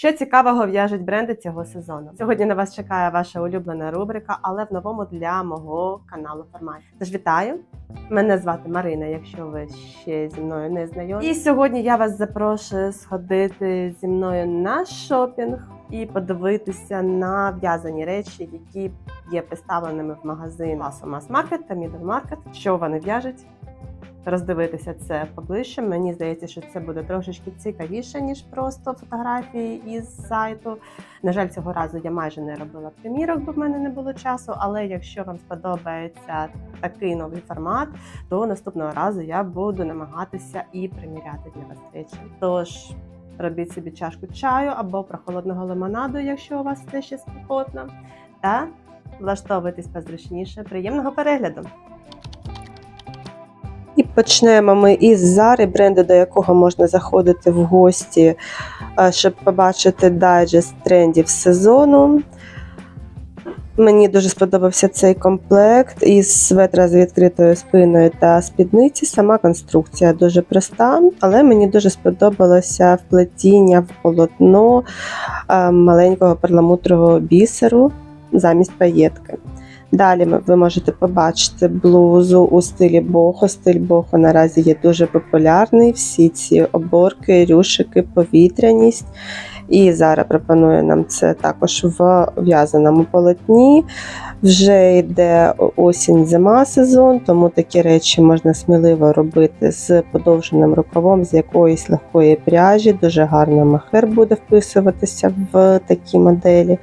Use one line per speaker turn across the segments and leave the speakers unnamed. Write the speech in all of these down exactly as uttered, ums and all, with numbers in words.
Що цікавого в'яжуть бренди цього сезону? Сьогодні на вас чекає ваша улюблена рубрика, але в новому для мого каналу форматі. Тож вітаю! Мене звати Марина, якщо ви ще зі мною не знайомі. І сьогодні я вас запрошую сходити зі мною на шопінг і подивитися на в'язані речі, які є представленими в магазині класу мас-маркет та мідл-маркет. Що вони в'яжуть? Роздивитися це поближче. Мені здається, що це буде трошечки цікавіше, ніж просто фотографії із сайту. На жаль, цього разу я майже не робила примірок, бо в мене не було часу, але якщо вам сподобається такий новий формат, то наступного разу я буду намагатися і приміряти для вас речі. Тож, робіть собі чашку чаю або прохолодного лимонаду, якщо у вас все ще спекотно, та влаштовуйтесь позручніше. Приємного перегляду! І почнемо ми із Зари, бренду, до якого можна заходити в гості, щоб побачити дайджест трендів сезону. Мені дуже сподобався цей комплект із светра з відкритою спиною та спідниці. Сама конструкція дуже проста, але мені дуже сподобалося вплетіння в полотно маленького перламутрового бісеру замість паєтки. Далі ви можете побачити блузу у стилі бохо. Стиль бохо наразі є дуже популярний. Всі ці оборки, рюшики, повітряність. І Зара пропонує нам це також в в'язаному полотні. Вже йде осінь-зима сезон, тому такі речі можна сміливо робити з подовженим рукавом, з якоїсь легкої пряжі. Дуже гарно махер буде вписуватися в такі моделі.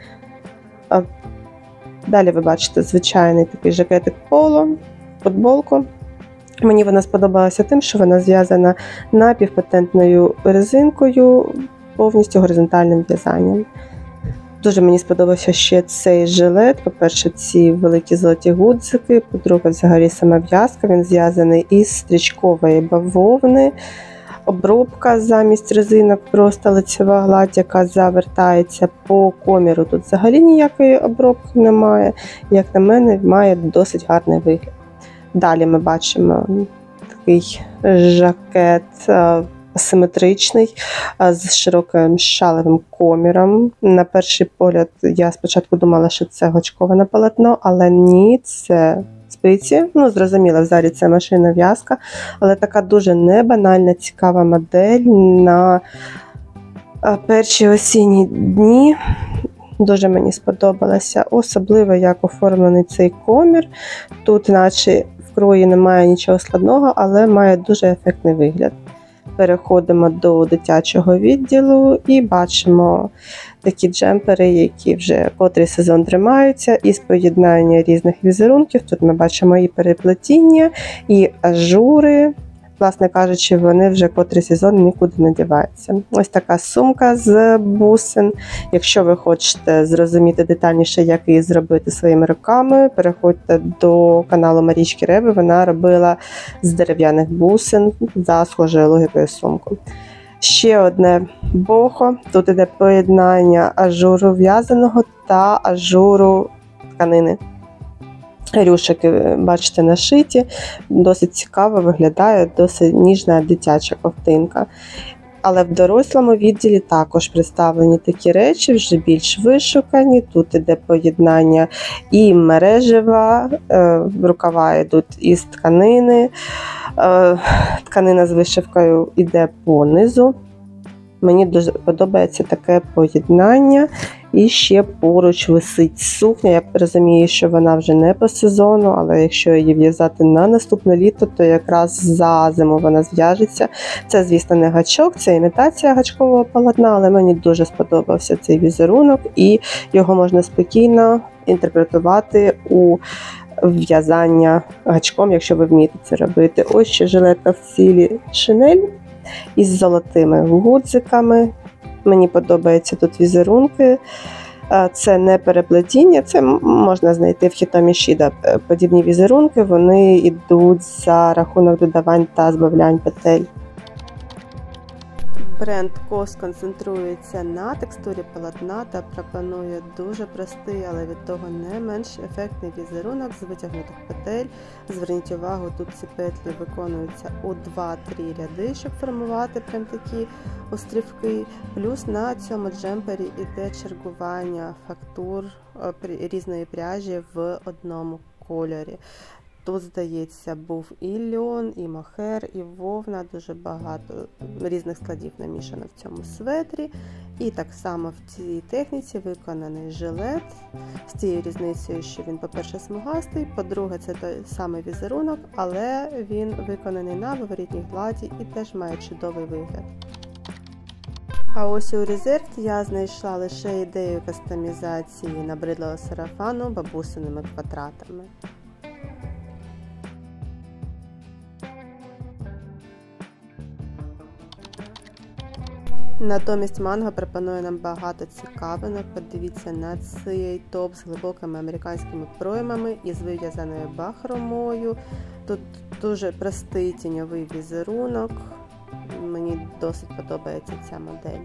Далі ви бачите звичайний такий жакетик поло, футболку. Мені вона сподобалася тим, що вона зв'язана напівпатентною резинкою, повністю горизонтальним в'язанням. Дуже мені сподобався ще цей жилет. По-перше, ці великі золоті гудзики, по-друге, взагалі сама в'язка. Він зв'язаний із стрічкової бавовни. Обробка замість резинок, просто лицева гладь, яка завертається по коміру. Тут взагалі ніякої обробки немає. Як на мене, має досить гарний вигляд. Далі ми бачимо такий жакет асиметричний з широким шалевим коміром. На перший погляд я спочатку думала, що це гачковане полотно, але ні, це спиці. Ну, зрозуміло, в Зарі це машинна в'язка, але така дуже небанальна, цікава модель на перші осінні дні. Дуже мені сподобалося, особливо як оформлений цей комір. Тут наче в крої немає нічого складного, але має дуже ефектний вигляд. Переходимо до дитячого відділу і бачимо такі джемпери, які вже котрий сезон тримаються, із поєднання різних візерунків. Тут ми бачимо і переплетіння, і ажури. Власне кажучи, вони вже котрий сезон нікуди не діваються. Ось така сумка з бусин. Якщо ви хочете зрозуміти детальніше, як її зробити своїми руками, переходьте до каналу Марічки Реби. Вона робила з дерев'яних бусин за схожою логікою сумку. Ще одне бохо. Тут іде поєднання ажуру в'язаного та ажуру тканини. Рюшики, бачите, нашиті, досить цікаво виглядає, досить ніжна дитяча ковтинка. Але в дорослому відділі також представлені такі речі, вже більш вишукані. Тут іде поєднання і мережева, рукава йдуть із тканини, тканина з вишивкою йде понизу. Мені дуже подобається таке поєднання. І ще поруч висить сукня. Я розумію, що вона вже не по сезону, але якщо її в'язати на наступне літо, то якраз за зиму вона зв'яжеться. Це, звісно, не гачок, це імітація гачкового полотна, але мені дуже сподобався цей візерунок, і його можна спокійно інтерпретувати у в'язання гачком, якщо ви вмієте це робити. Ось ще жилетка в стилі шинель із золотими гудзиками. Мені подобаються тут візерунки. Це не переплетіння, це можна знайти в Хітомі Шіда. Подібні візерунки, вони йдуть за рахунок додавань та збавлянь петель. Бренд кос концентрується на текстурі полотна та пропонує дуже простий, але від того не менш ефектний візерунок з витягнутих петель. Зверніть увагу, тут ці петлі виконуються у два-три ряди, щоб формувати прям такі острівки. Плюс на цьому джемпері іде чергування фактур різної пряжі в одному кольорі. Тут, здається, був і льон, і мохер, і вовна, дуже багато різних складів намішано в цьому светрі. І так само в цій техніці виконаний жилет, з тією різницею, що він, по-перше, смугастий, по-друге, це той самий візерунок, але він виконаний на виворітній гладі і теж має чудовий вигляд. А ось у Reserved я знайшла лише ідею кастомізації набридлого сарафану бабусиними квадратами. Натомість Манго пропонує нам багато цікавинок. Подивіться на цей топ з глибокими американськими проймами і з вив'язаною бахромою. Тут дуже простий тіньовий візерунок. Мені досить подобається ця модель.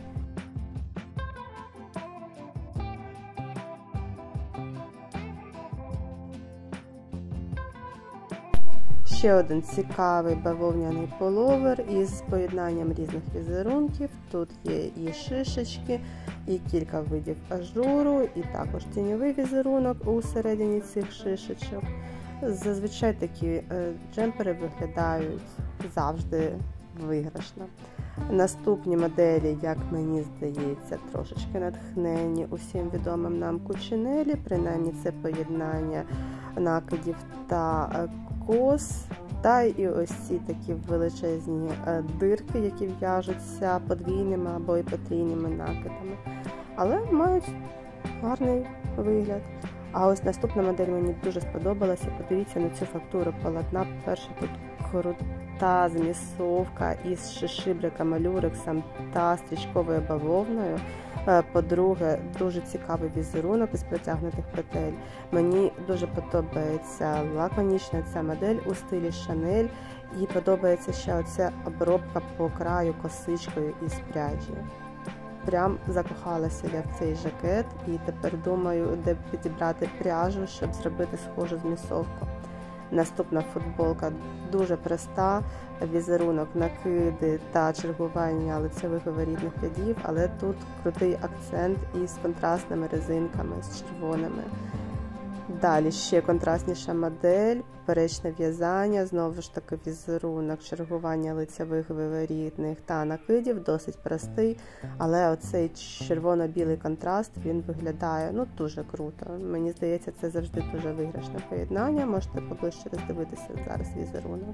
Ще один цікавий бавовняний пуловер із поєднанням різних візерунків. Тут є і шишечки, і кілька видів ажуру, і також тіньовий візерунок у середині цих шишечок. Зазвичай такі джемпери виглядають завжди виграшно. Наступні моделі, як мені здається, трошечки натхнені усім відомим нам кучинелі, принаймні це поєднання накидів та кос, та і ось ці такі величезні дирки, які в'яжуться подвійними або і потрійними накидами, але мають гарний вигляд. А ось наступна модель мені дуже сподобалася. Подивіться на цю фактуру полотна. По-перше, тут крута змісовка із шишибриками, люрексом та стрічковою бавовною. По-друге, дуже цікавий візерунок із протягнутих петель. Мені дуже подобається лаконічна ця модель у стилі Шанель. І подобається ще оця обробка по краю косичкою із пряжі. Прям закохалася я в цей жакет і тепер думаю, де підібрати пряжу, щоб зробити схожу змісовку. Наступна футболка дуже проста, візерунок, накиди та чергування лицевих виворітних рядів, але тут крутий акцент із контрастними резинками, з червоними. Далі ще контрастніша модель, поперечне в'язання, знову ж таки візерунок, чергування лицевих виворітних та накидів, досить простий, але оцей червоно-білий контраст, він виглядає ну дуже круто. Мені здається, це завжди дуже виграшне поєднання, можете поближче роздивитися зараз візерунок.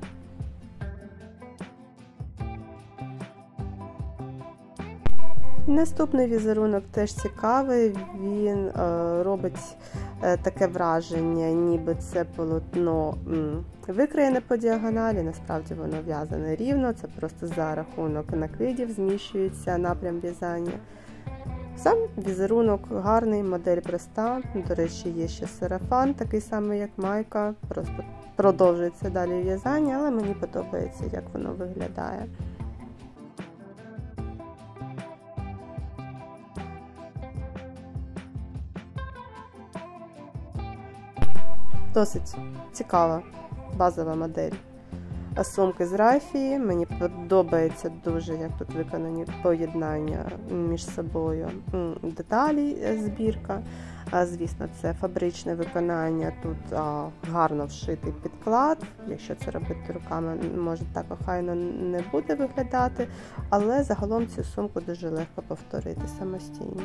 Наступний візерунок теж цікавий, він е, робить е, таке враження, ніби це полотно м, викриєне по діагоналі, насправді воно в'язане рівно, це просто за рахунок накидів зміщується напрям в'язання. Сам візерунок гарний, модель проста, до речі, є ще сарафан, такий самий як майка, просто продовжується далі в'язання, але мені подобається, як воно виглядає. Досить цікава базова модель сумки з рафії. Мені подобається дуже, як тут виконані поєднання між собою деталі збірка. Звісно, це фабричне виконання, тут гарно вшитий підклад. Якщо це робити руками, може так охайно не буде виглядати, але загалом цю сумку дуже легко повторити самостійно.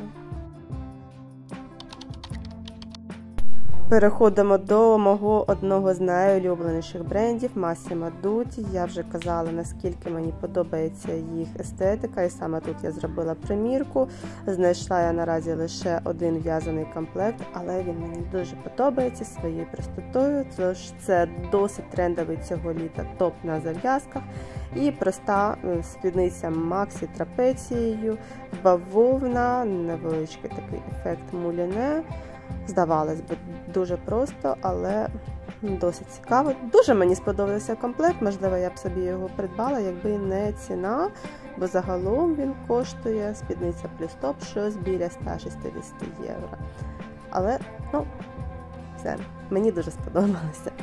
Переходимо до мого одного з найулюбленіших брендів Massimo Dutti. Я вже казала, наскільки мені подобається їх естетика, і саме тут я зробила примірку. Знайшла я наразі лише один в'язаний комплект, але він мені дуже подобається своєю простотою, тож це досить трендовий цього літа топ на зав'язках. І проста спідниця Максі трапецією, бавовна, невеличкий такий ефект муліне. Здавалось би, дуже просто, але Досить цікаво. Дуже мені сподобався комплект, можливо, я б собі його придбала, якби не ціна, бо загалом він коштує, спідниця плюс топ, щось біля ста шістдесят євро. Але, ну, все, мені дуже сподобалося.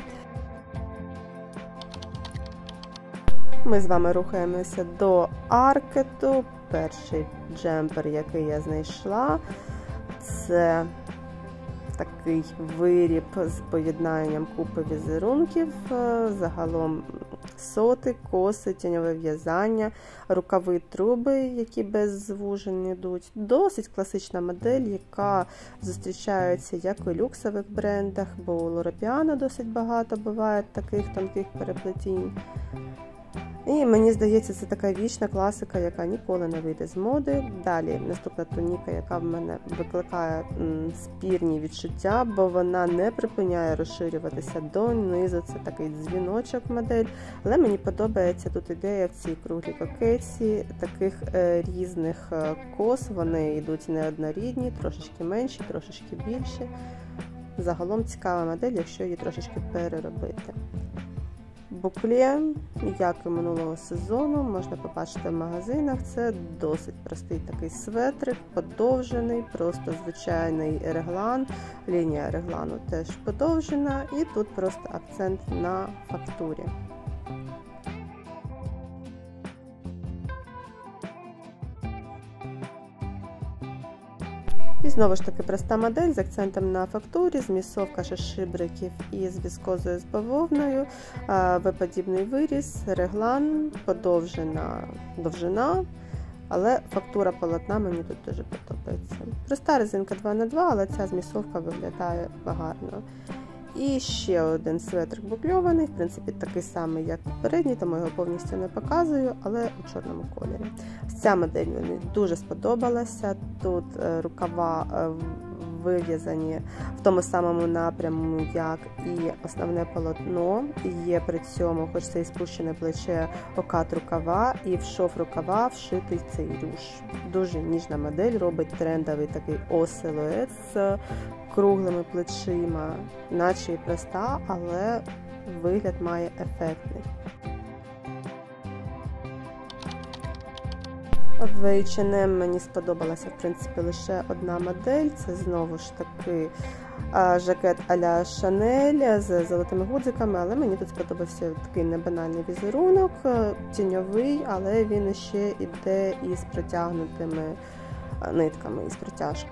Ми з вами рухаємося до Аркету. Перший джемпер, який я знайшла, це такий виріб з поєднанням купи візерунків, загалом соти, коси, тіньове в'язання, рукави, труби, які без звужень йдуть. Досить класична модель, яка зустрічається як у люксових брендах, бо у Loro Piana досить багато буває таких тонких переплетінь. І мені здається, це така вічна класика, яка ніколи не вийде з моди. Далі наступна туніка, яка в мене викликає м, спірні відчуття, бо вона не припиняє розширюватися донизу. Це такий дзвіночок модель. Але мені подобається тут ідея в цій круглій кокетці таких е, різних е, кос. Вони йдуть неоднорідні, трошечки менші, трошечки більші. Загалом цікава модель, якщо її трошечки переробити. Букле, як і минулого сезону, можна побачити в магазинах. Це досить простий такий светрик, подовжений, просто звичайний реглан. Лінія реглану теж подовжена, і тут просто акцент на фактурі. І знову ж таки проста модель з акцентом на фактурі, змісовка шишибриків із віскозою з бавовною, виподібний виріз, реглан, подовжена довжина, але фактура полотна мені тут дуже подобається. Проста резинка два на два, але ця змісовка виглядає гарно. І ще один светрик букльований, в принципі такий самий, як попередній, тому його повністю не показую, але у чорному кольорі. Ця модель мені дуже сподобалася, тут рукава вив'язані в тому самому напряму, як і основне полотно. Є при цьому, хоч це і спущене плече, окат рукава, і в шов рукава вшитий цей рюш. Дуже ніжна модель, робить трендовий такий о-силует з круглими плечима, наче і проста, але вигляд має ефектний. В ейч енд ем мені сподобалася, в принципі, лише одна модель. Це знову ж таки жакет а-ля Шанель з золотими гудзиками, але мені тут сподобався такий небанальний візерунок, тіньовий, але він ще йде із протягнутими нитками, із протяжкою.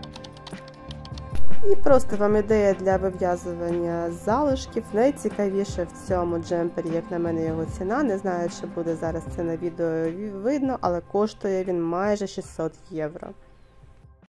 І просто вам ідея для вив'язування залишків. Найцікавіше в цьому джемпері, як на мене, його ціна. Не знаю, чи буде зараз це на відео видно, але коштує він майже шістсот євро.